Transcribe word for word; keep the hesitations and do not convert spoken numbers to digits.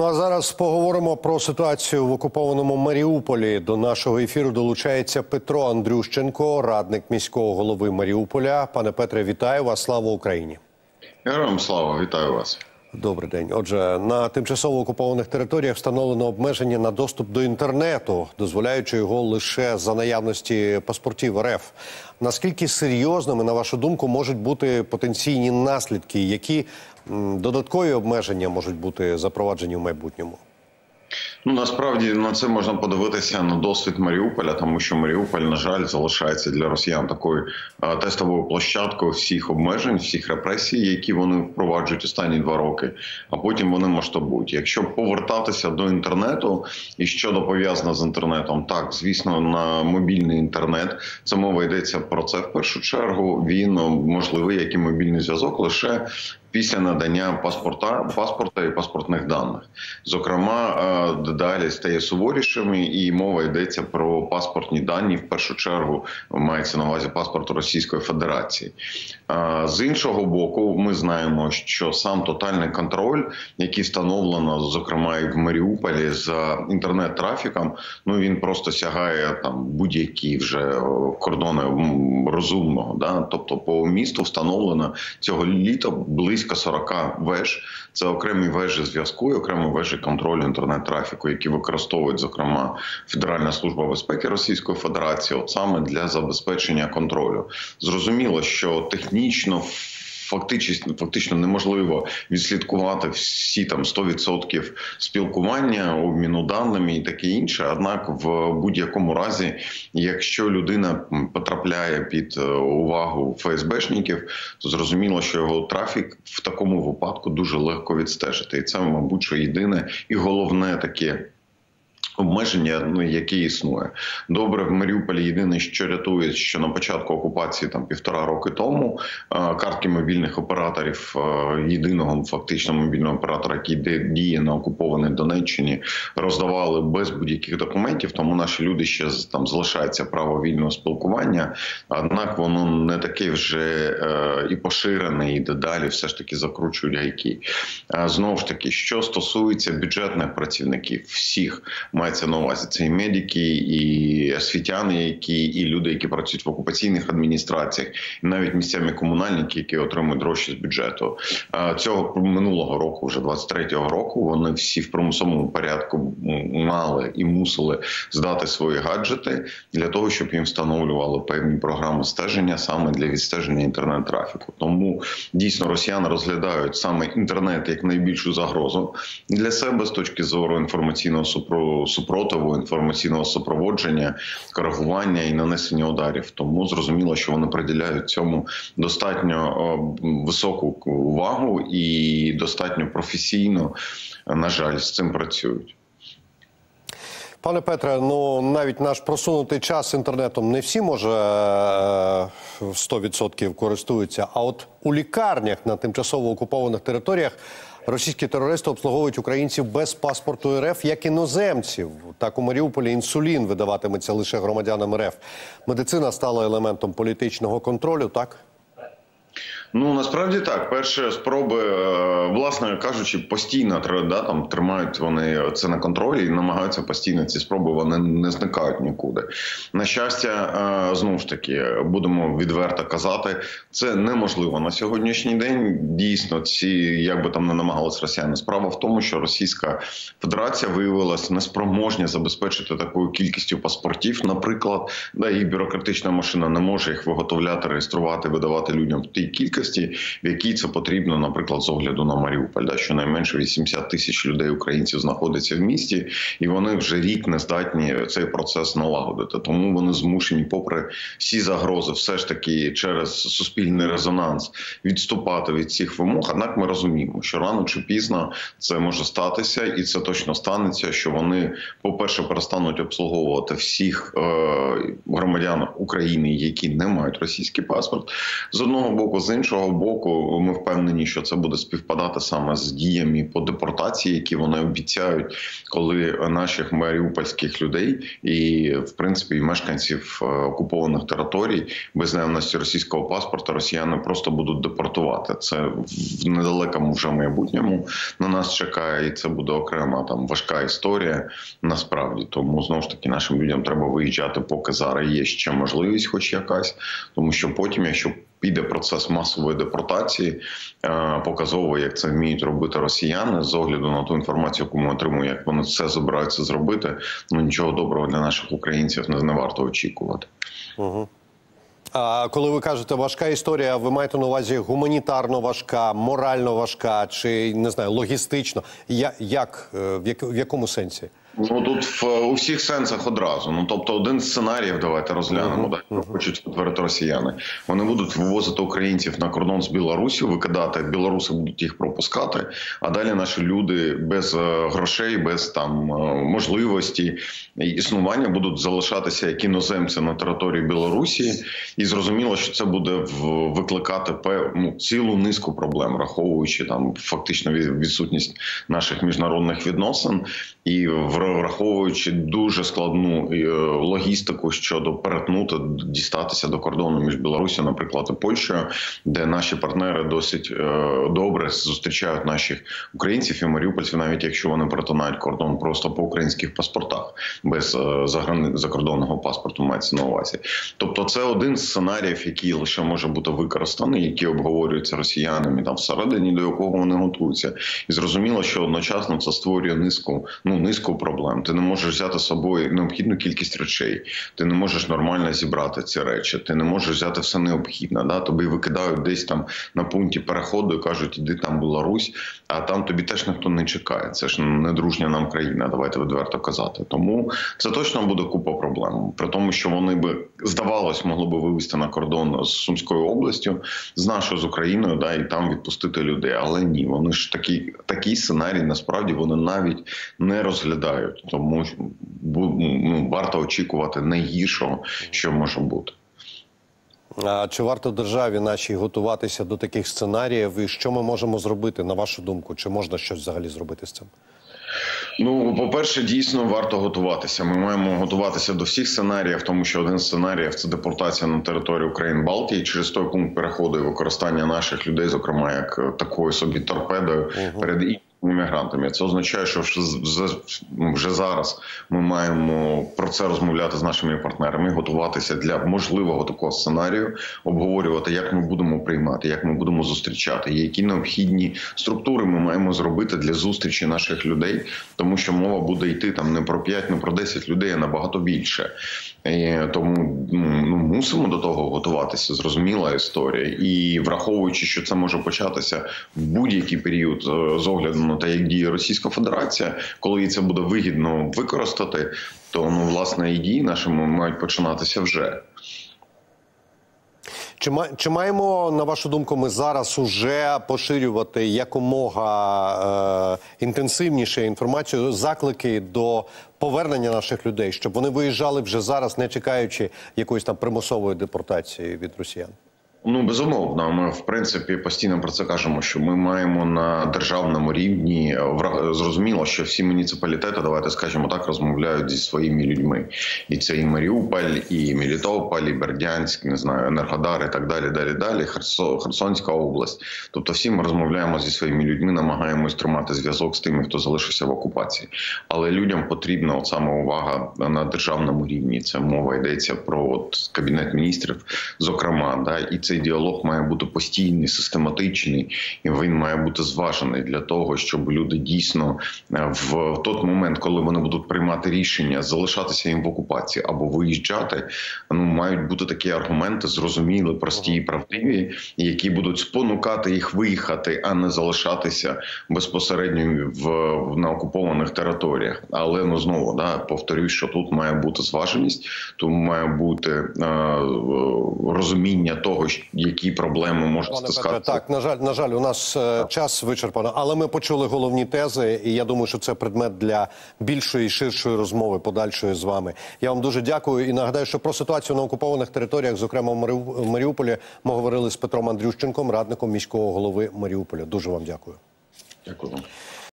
Ну а зараз поговоримо про ситуацію в окупованому Маріуполі. До нашого ефіру долучається Петро Андрющенко, радник міського голови Маріуполя. Пане Петре, вітаю вас. Слава Україні. Героям слава, вітаю вас. Добрий день. Отже, на тимчасово окупованих територіях встановлено обмеження на доступ до інтернету, дозволяючи його лише за наявності паспортів РФ. Наскільки серйозними, на вашу думку, можуть бути потенційні наслідки? Які м, додаткові обмеження можуть бути запроваджені в майбутньому? Ну, насправді, на це можна подивитися на досвід Маріуполя, тому що Маріуполь, на жаль, залишається для росіян такою а, тестовою площадкою всіх обмежень, всіх репресій, які вони впроваджують останні два роки, а потім вони масштабують. Якщо повертатися до інтернету і щодо пов'язано з інтернетом, так, звісно, на мобільний інтернет, це мова йдеться про це в першу чергу, він можливий, як і мобільний зв'язок, лише після надання паспорта, паспорта і паспортних даних. Зокрема, дедалі стає суворішими, і мова йдеться про паспортні дані, в першу чергу мається на увазі паспорт Російської Федерації. З іншого боку, ми знаємо, що сам тотальний контроль, який встановлено, зокрема і в Маріуполі, за інтернет-трафіком, ну він просто сягає там будь-які вже кордони розумного. Да? Тобто по місту встановлено цього літа близько сорока веж. Це окремі вежі зв'язку і окремі вежі контролю інтернет-трафіку, які використовують, зокрема, Федеральна служба безпеки Російської Федерації, от саме для забезпечення контролю. Зрозуміло, що технічно Фактично, фактично неможливо відслідкувати всі там сто відсотків спілкування, обміну даними і таке інше. Однак в будь-якому разі, якщо людина потрапляє під увагу ФСБшників, то зрозуміло, що його трафік в такому випадку дуже легко відстежити. І це, мабуть, що єдине і головне таке обмеження, ну, яке існує. Добре, в Маріуполі єдине, що рятує, що на початку окупації, там півтора роки тому, картки мобільних операторів, єдиного фактично мобільного оператора, який діє на окупованій Донеччині, роздавали без будь-яких документів, тому наші люди ще там залишається право вільного спілкування, однак воно не таке вже і поширене, і дедалі все ж таки закручують гайки. Знову ж таки, що стосується бюджетних працівників, всіх, мається на увазі, це і медики, і освітяни, які, і люди, які працюють в окупаційних адміністраціях, і навіть місцеві комунальники, які отримують гроші з бюджету. Цього минулого року, вже двадцять третього року, вони всі в примусовому порядку мали і мусили здати свої гаджети для того, щоб їм встановлювали певні програми стеження саме для відстеження інтернет-трафіку. Тому дійсно росіяни розглядають саме інтернет як найбільшу загрозу для себе з точки зору інформаційного супротиву, супротиву, інформаційного супроводження, коригування і нанесення ударів. Тому зрозуміло, що вони приділяють цьому достатньо високу увагу і достатньо професійно, на жаль, з цим працюють. Пане Петре, ну навіть наш просунутий час інтернетом не всі, може, сто відсотків користуються, а от у лікарнях на тимчасово окупованих територіях російські терористи обслуговують українців без паспорту РФ, як іноземців. Так у Маріуполі інсулін видаватиметься лише громадянам РФ. Медицина стала елементом політичного контролю, так? Ну, насправді так. Перші спроби, власне кажучи, постійно да, там, тримають вони це на контролі і намагаються постійно ці спроби, вони не зникають нікуди. На щастя, знову ж таки, будемо відверто казати, це неможливо на сьогоднішній день. Дійсно, ці, як би там не намагалися росіяни, справа в тому, що Російська Федерація виявилася неспроможня забезпечити такою кількістю паспортів, наприклад, да, їх бюрократична машина не може їх виготовляти, реєструвати, видавати людям в тій кількості, в якій це потрібно, наприклад, з огляду на Маріуполь. Да, щонайменше вісімдесят тисяч людей, українців, знаходяться в місті, і вони вже рік не здатні цей процес налагодити. Тому вони змушені, попри всі загрози, все ж таки через суспільний резонанс відступати від цих вимог. Однак ми розуміємо, що рано чи пізно це може статися, і це точно станеться, що вони, по-перше, перестануть обслуговувати всіх е громадян України, які не мають російський паспорт, з одного боку, з іншого іншого боку, ми впевнені, що це буде співпадати саме з діями по депортації, які вони обіцяють, коли наших маріупольських людей і, в принципі, і мешканців окупованих територій без наявності російського паспорта росіяни просто будуть депортувати. Це в недалекому вже майбутньому на нас чекає, і це буде окрема там важка історія насправді. Тому, знову ж таки, нашим людям треба виїжджати, поки зараз є ще можливість хоч якась, тому що потім, якщо піде процес масової депортації, показово, як це вміють робити росіяни, з огляду на ту інформацію, яку ми отримуємо, як вони все збираються зробити, ну нічого доброго для наших українців не, не варто очікувати. Угу. А коли ви кажете важка історія, ви маєте на увазі гуманітарно важка, морально важка чи, не знаю, логістично? Я, як, в, як, в якому сенсі? Ну, тут в, у всіх сенсах одразу. Ну, тобто, один з сценаріїв, давайте розглянемо, uh-huh. да, хочуть утворити росіяни. Вони будуть вивозити українців на кордон з Білорусі, викидати, білоруси будуть їх пропускати, а далі наші люди без е, грошей, без там е, можливості існування будуть залишатися як іноземці на території Білорусі. І зрозуміло, що це буде в, викликати ну, цілу низку проблем, враховуючи там фактично відсутність наших міжнародних відносин і враховуючи дуже складну логістику щодо перетнути, дістатися до кордону між Білорусі, наприклад, і Польщею, де наші партнери досить добре зустрічають наших українців і маріупольців, навіть якщо вони перетинають кордон просто по українських паспортах, без закордонного паспорту мається на увазі. Тобто це один з сценаріїв, який лише може бути використаний, який обговорюється росіянами там всередині, до якого вони готуються. І зрозуміло, що одночасно це створює низку, ну, низку проблем. Ти не можеш взяти з собою необхідну кількість речей, ти не можеш нормально зібрати ці речі, ти не можеш взяти все необхідне. Да? Тобі викидають десь там на пункті переходу і кажуть, іди там Білорусь, а там тобі теж ніхто не чекає. Це ж не дружня нам країна, давайте відверто казати. Тому це точно буде купа проблем. При тому, що вони би, здавалось, могли би вивести на кордон з Сумською областю, з нашою, з Україною, да, і там відпустити людей. Але ні, вони ж такі, такий сценарій, насправді, вони навіть не розглядають. Тому ну, варто очікувати найгіршого, що може бути. А чи варто державі нашій готуватися до таких сценаріїв? І що ми можемо зробити, на вашу думку? Чи можна щось взагалі зробити з цим? Ну, по-перше, дійсно варто готуватися. Ми маємо готуватися до всіх сценаріїв, тому що один з сценаріїв – це депортація на територію країн-Балтії через той пункт переходу і використання наших людей, зокрема, як такою собі торпедою uh-huh. перед іншими іммігрантами. Це означає, що вже, вже зараз ми маємо про це розмовляти з нашими партнерами, готуватися для можливого такого сценарію, обговорювати, як ми будемо приймати, як ми будемо зустрічати, які необхідні структури ми маємо зробити для зустрічі наших людей, тому що мова буде йти там не про п'ять, не про десять людей, а набагато більше. І тому ну, мусимо до того готуватися, зрозуміла історія. І враховуючи, що це може початися в будь-який період з огляду на те, як діє Російська Федерація, коли їй це буде вигідно використати, то ну, власне і дії наші мають починатися вже. Чи, чи маємо, на вашу думку, ми зараз уже поширювати якомога е, інтенсивніше інформацію, заклики до повернення наших людей, щоб вони виїжджали вже зараз, не чекаючи якоїсь там примусової депортації від росіян? Ну, безумовно, ми, в принципі, постійно про це кажемо, що ми маємо на державному рівні, зрозуміло, що всі муніципалітети, давайте скажемо так, розмовляють зі своїми людьми. І це і Маріуполь, і Мелітополь, і Бердянськ, не знаю, Енергодар і так далі, далі, далі, Херсон, Херсонська область. Тобто всі ми розмовляємо зі своїми людьми, намагаємось тримати зв'язок з тими, хто залишився в окупації. Але людям потрібна от саме увага на державному рівні. Це мова йдеться про от, Кабінет міністрів, зокрема, да, і це цей діалог має бути постійний, систематичний, і він має бути зважений для того, щоб люди дійсно в той момент, коли вони будуть приймати рішення залишатися їм в окупації або виїжджати, ну, мають бути такі аргументи зрозумілі, прості і правдиві, які будуть спонукати їх виїхати, а не залишатися безпосередньо в, на окупованих територіях. Але, ну, знову, да, повторюю, що тут має бути зваженість, тут має бути е, розуміння того, що які проблеми можуть Пане Петре, стискатися. так, на жаль, на жаль, у нас е, час вичерпано, але ми почули головні тези, і я думаю, що це предмет для більшої і ширшої розмови подальшої з вами. Я вам дуже дякую і нагадаю, що про ситуацію на окупованих територіях, зокрема в Маріу- в Маріуполі, ми говорили з Петром Андрющенком, радником міського голови Маріуполя. Дуже вам дякую. Дякую вам.